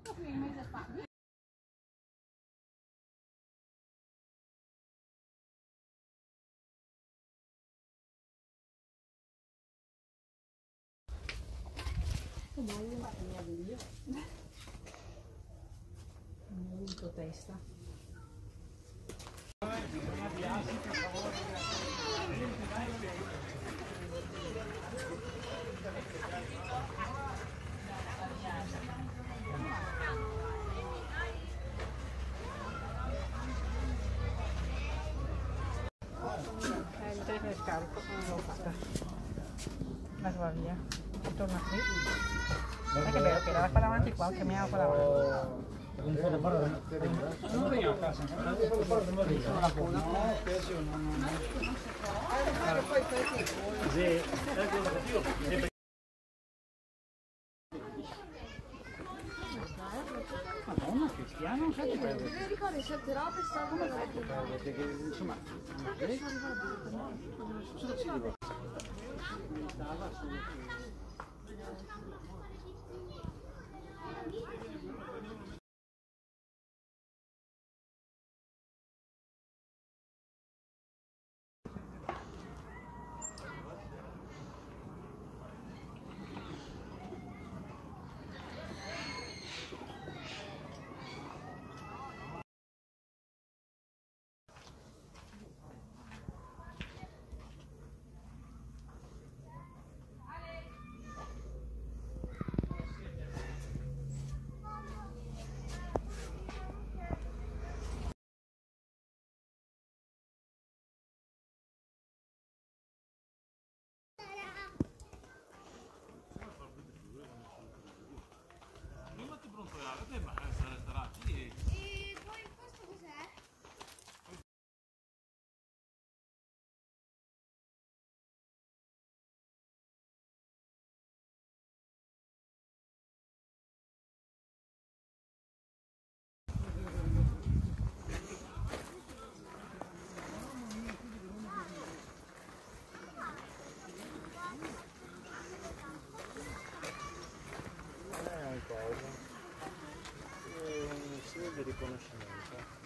Non ho avuto testa. Il telefono è scarico, non l'ho fatta. La tua via. Torna qui. Sai che bello che era qua davanti qua, chiamiamo qua davanti. Un po' da fare non veniamo a casa, sono la coda. Madonna, cristiano, sai che Mi ricordo certe robe stavano perché insomma cosa ci dico? Un segno di riconoscimento.